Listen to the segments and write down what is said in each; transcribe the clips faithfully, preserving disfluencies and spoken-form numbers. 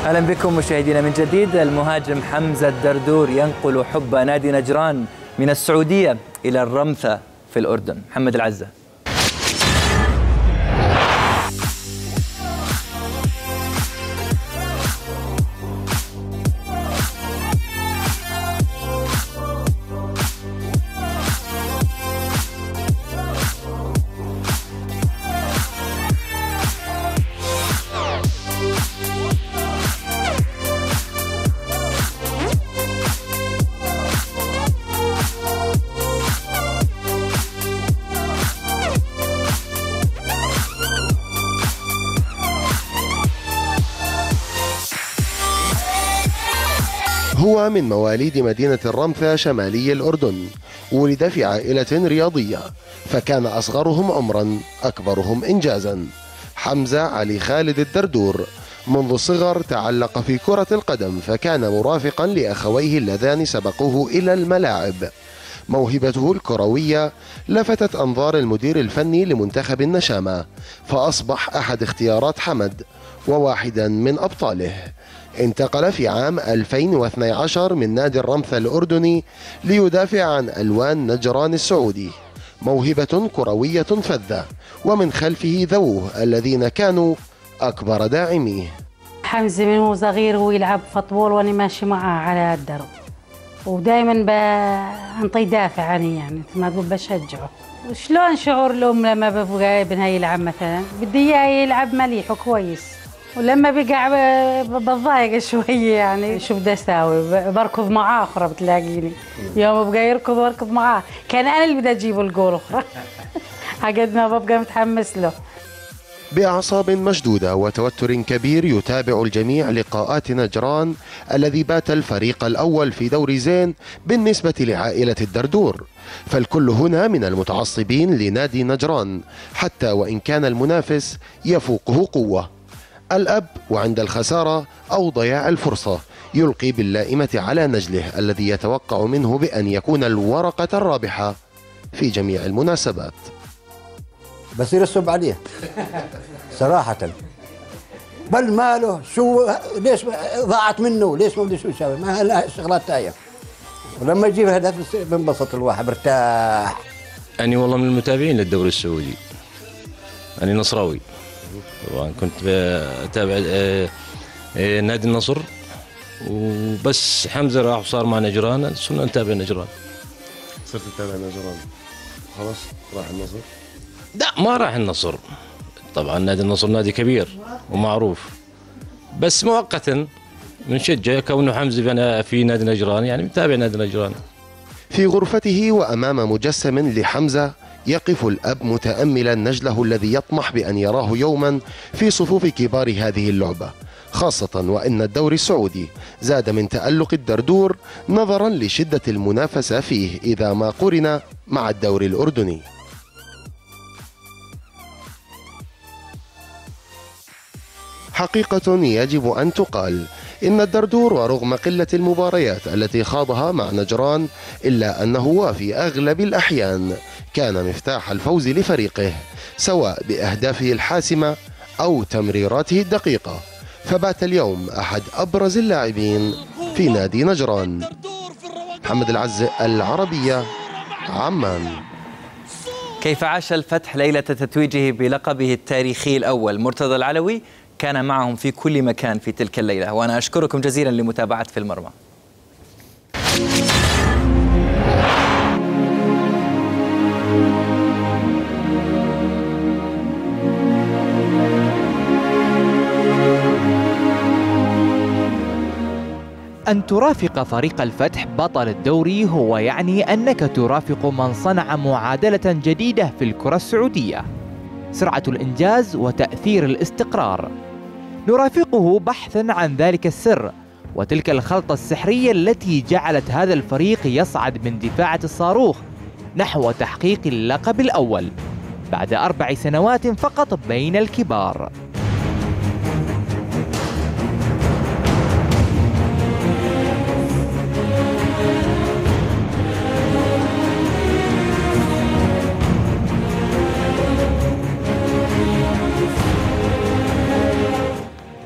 أهلا بكم مشاهدينا من جديد. المهاجم حمزة الدردور ينقل حب نادي نجران من السعودية إلى الرمثة في الأردن. محمد العزة. هو من مواليد مدينة الرمثة شمالي الأردن، ولد في عائلة رياضية، فكان أصغرهم عمرا أكبرهم إنجازا. حمزة علي خالد الدردور منذ الصغر تعلق في كرة القدم، فكان مرافقا لأخويه اللذان سبقوه إلى الملاعب. موهبته الكروية لفتت أنظار المدير الفني لمنتخب النشامة، فأصبح أحد اختيارات حمد وواحدا من أبطاله. انتقل في عام ألفين واثني عشر من نادي الرمثة الأردني ليدافع عن ألوان نجران السعودي. موهبة كروية فذة، ومن خلفه ذووه الذين كانوا أكبر داعميه. حمزة من هو صغير هو يلعب فوتبول وأنا ماشي معه على الدرب، ودائما بنطي دافع عني، يعني ما تقول بشجعه. وشلون شعور الأم لما ببقى ابنها يلعب مثلا؟ بدي إياه يلعب مليح وكويس، ولما بقع بتضايق شويه، يعني شو بدي اساوي؟ بركض معاه اخرى بتلاقيني يوم بقى يركض واركض معاه، كان انا اللي بدي اجيب الجول اخرى. قد ما ببقى متحمس له. بأعصاب مشدودة وتوتر كبير يتابع الجميع لقاءات نجران الذي بات الفريق الأول في دوري زين بالنسبة لعائلة الدردور، فالكل هنا من المتعصبين لنادي نجران حتى وإن كان المنافس يفوقه قوة. الأب وعند الخسارة أو ضياع الفرصة يلقي باللائمة على نجله الذي يتوقع منه بأن يكون الورقة الرابحة في جميع المناسبات. بصير الصب عليه صراحة، بل ماله شو ليش ضاعت منه، ليش ما بدي شو يسوي، ما لها شغلات تايه. ولما يجيب هدف بنبسط الواحد برتاح. أنا والله من المتابعين للدوري السعودي، أنا نصراوي طبعا، كنت بتابع نادي النصر، وبس حمزة راح وصار مع نجران صرنا نتابع نجران. صرت تتابع نجران خلاص؟ راح النصر؟ لا ما راح النصر طبعا، نادي النصر نادي كبير ومعروف، بس مؤقتا بنشجع كونه حمزة في نادي نجران، يعني متابع نادي نجران. في غرفته وأمام مجسم لحمزة يقف الأب متأملا نجله الذي يطمح بأن يراه يوما في صفوف كبار هذه اللعبة، خاصة وأن الدوري السعودي زاد من تألق الدردور نظرا لشدة المنافسة فيه إذا ما قرن مع الدوري الأردني. حقيقة يجب أن تقال إن الدردور ورغم قلة المباريات التي خاضها مع نجران إلا أنه وفي أغلب الأحيان كان مفتاح الفوز لفريقه، سواء بأهدافه الحاسمة أو تمريراته الدقيقة، فبات اليوم أحد أبرز اللاعبين في نادي نجران. محمد العزة، العربية، عمان. كيف عاش الفتح ليلة تتويجه بلقبه التاريخي الأول؟ مرتضى العلوي كان معهم في كل مكان في تلك الليلة، وأنا أشكركم جزيلا لمتابعة في المرمى. أن ترافق فريق الفتح بطل الدوري هو يعني أنك ترافق من صنع معادلة جديدة في الكرة السعودية، سرعة الإنجاز وتأثير الاستقرار. نرافقه بحثا عن ذلك السر وتلك الخلطة السحرية التي جعلت هذا الفريق يصعد من دفاعة الصاروخ نحو تحقيق اللقب الأول بعد أربع سنوات فقط بين الكبار.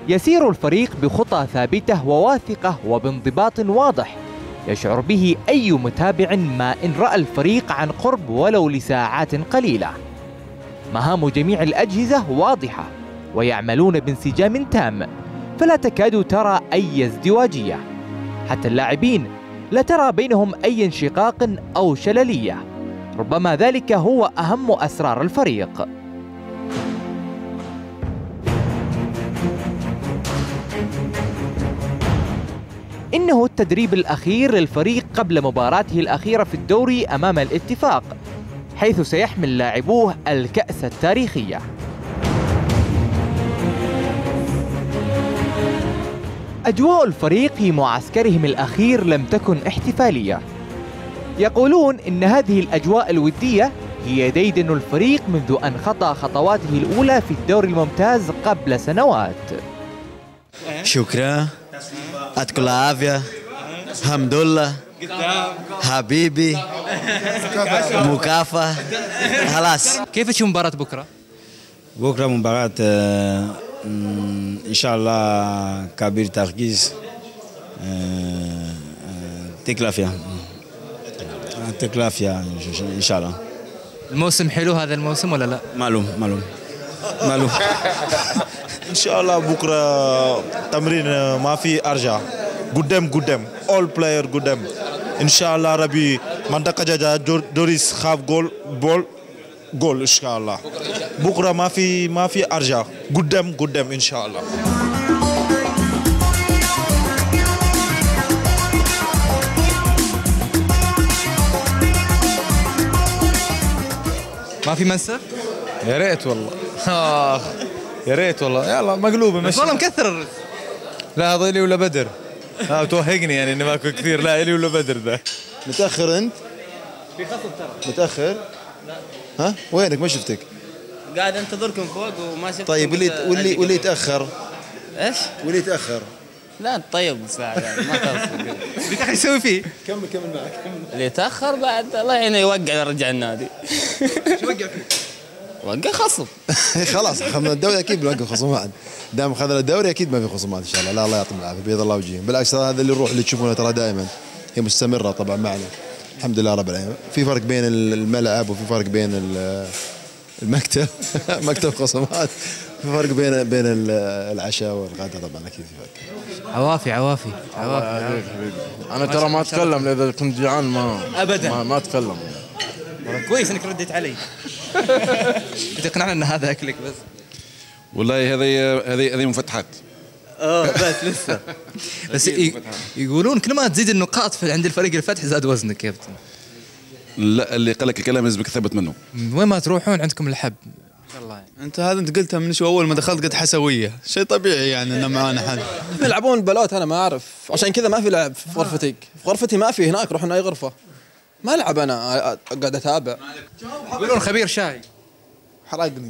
يسير الفريق بخطى ثابتة وواثقة وبانضباط واضح يشعر به أي متابع ما إن رأى الفريق عن قرب ولو لساعات قليلة. مهام جميع الأجهزة واضحة ويعملون بانسجام تام، فلا تكاد ترى أي ازدواجية، حتى اللاعبين لا ترى بينهم أي انشقاق أو شللية، ربما ذلك هو أهم أسرار الفريق. إنه التدريب الأخير للفريق قبل مباراته الأخيرة في الدوري أمام الاتفاق، حيث سيحمل لاعبوه الكأس التاريخية. أجواء الفريق في معسكرهم الأخير لم تكن احتفالية. يقولون إن هذه الأجواء الودية هي ديدن الفريق منذ أن خطى خطواته الأولى في الدوري الممتاز قبل سنوات. شكرا، يعطيكم العافية، الحمد لله، حبيبي، مكافأة، خلاص. كيف تشوف مباراة بكرة؟ بكرة مباراة إن شاء الله كبير تركيز، تكلافيا تكلافيا إن شاء الله. الموسم حلو هذا الموسم ولا لا؟ معلوم معلوم معلوم. إن شاء الله بكرة تمرين ما في أرجع قدام قدام all player قدام إن شاء الله. ربي منطقة جدا دوريس خاف جول بول جول إن شاء الله. بكرة ما في ما في أرجع قدام قدام إن شاء الله. ما في منسف؟ يا ريت والله. آه يا ريت والله. يلا مقلوبه بس والله مكثر الرز. لا هذا إلي ولا بدر. ها توهقني يعني اني ماكل كثير. لا إلي ولا بدر ذا. متأخر أنت؟ في خصم ترى. متأخر؟ لا. ها؟ وينك ما شفتك؟ قاعد انتظركم فوق وما شفتكم. طيب واللي واللي واللي يتأخر؟ ايش؟ واللي يتأخر؟ لا طيب ساعة يعني ما خلص. اللي تاخر يسوي فيه؟ كمل كمل معك. اللي يتأخر بعد الله يعينه يوقع يرجع النادي. شو وقع فيه؟ وقع خصم. خلاص اخذنا الدوري اكيد بنوقف خصومات. دام اخذنا الدوري اكيد ما في خصومات ان شاء الله. لا الله يعطيهم العافيه بيض الله وجههم. بالعكس هذا اللي نروح اللي تشوفونه ترى دائما هي مستمره طبعا معنا الحمد لله رب العالمين. في فرق بين الملعب وفي فرق بين المكتب مكتب خصومات. في فرق بين بين العشاء والغداء طبعا اكيد في فرق. عوافي عوافي عوافي. انا ترى ما اتكلم اذا كنت جوعان ما ابدا ما, ما اتكلم. كويس انك رديت علي. تقنعنا ان هذا اكلك بس. والله هذه هذه هذه مفتحات. اه بس لسه. بس يقولون كل ما تزيد النقاط في عند الفريق الفتح زاد وزنك كابتن. لا اللي قال لك الكلام لازم ثبت منه. وين ما تروحون عندكم الحب. الله انت هذا انت قلتها من شو اول ما دخلت قلت حسويه شيء طبيعي يعني انه معانا حد. يلعبون البلوت انا ما اعرف عشان كذا ما في لعب في غرفتك. في غرفتي ما في هناك روح اي غرفه. ما العب انا قاعد اتابع. يقولون خبير شاي. حرقني.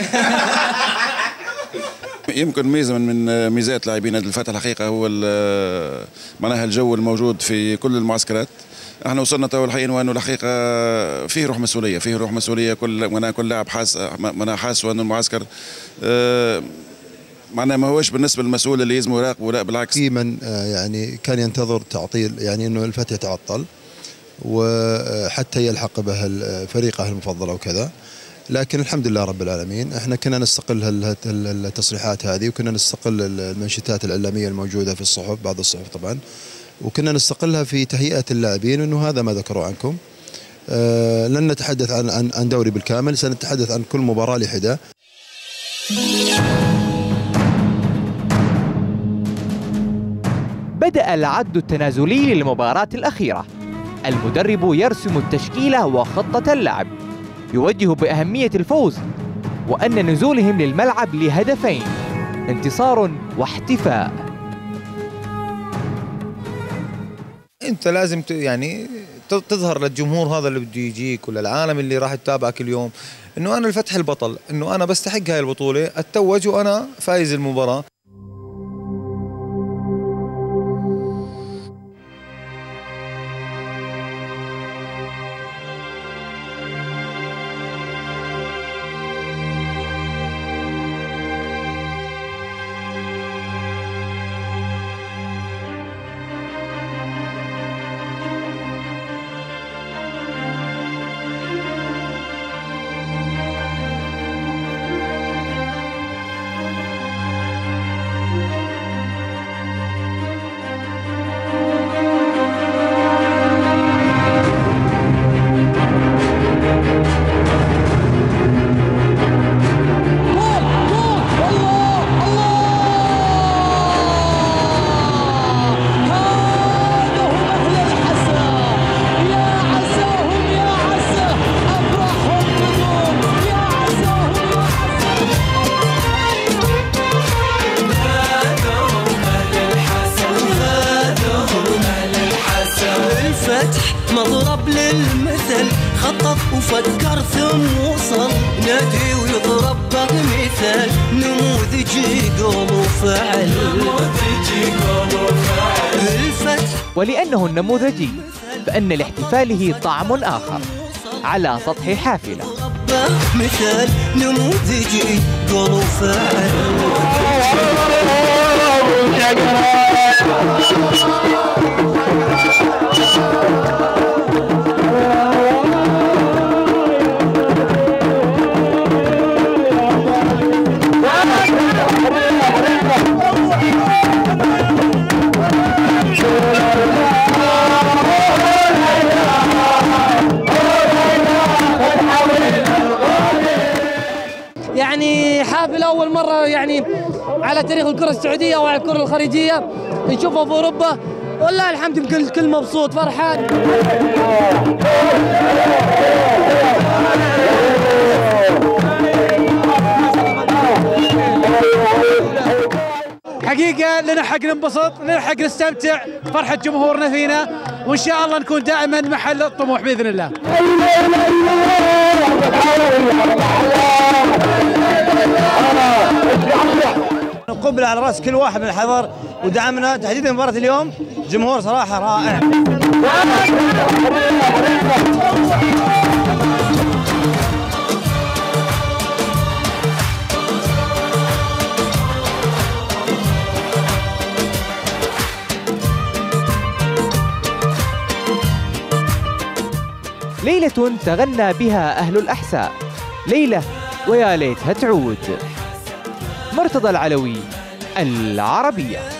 يمكن ميزه من ميزات لاعبين نادي الفتح الحقيقه هو معناها الجو الموجود في كل المعسكرات. احنا وصلنا تو الحين وانه الحقيقه فيه روح مسؤوليه فيه روح مسؤوليه كل معناها كل لاعب حاس معناها حاس وانه المعسكر اه معناها ما هوش بالنسبه للمسؤول اللي يلزمه يراقبه لا بالعكس. في من يعني كان ينتظر تعطيل يعني انه الفتح يتعطل وحتى يلحق به فريقه المفضل او كذا. لكن الحمد لله رب العالمين احنا كنا نستقل التصريحات هذه وكنا نستقل المنشطات الاعلاميه الموجوده في الصحف بعض الصحف طبعا وكنا نستقلها في تهيئه اللاعبين انه هذا ما ذكروا عنكم. أه لن نتحدث عن عن عن دوري بالكامل سنتحدث عن كل مباراه لحده. بدأ العد التنازلي للمباراة الأخيرة. المدرب يرسم التشكيلة وخطة اللعب. يوجه بأهمية الفوز وأن نزولهم للملعب لهدفين انتصار واحتفاء. انت لازم يعني تظهر للجمهور هذا اللي بده يجيك ولا العالم اللي راح يتابعك اليوم انه انا الفتح البطل، انه انا بستحق هاي البطولة، اتوج وانا فايز المباراة. وفكر ثم وصل نادي ويضرب بمثال نموذجي قول وفعل نموذجي قول وفعل الفتح. ولأنه النموذجي فإن لاحتفاله طعم آخر على سطح حافلة. مثال نموذجي قول وفعل. يعني حافل أول مرة يعني على تاريخ الكرة السعودية وعلى الكرة الخليجية نشوفها في أوروبا، والله الحمد لله الكل مبسوط فرحان. حقيقة لنا حق ننبسط، لنا حق نستمتع فرحة جمهورنا فينا، وإن شاء الله نكون دائما محل الطموح بإذن الله. قبل على راس كل واحد من الحضر ودعمنا تحديدا مباراة اليوم، جمهور صراحة رائع. ليلة تغنى بها أهل الأحساء، ليلة ويا ليتها تعود. مرتضى العلوي، العربية.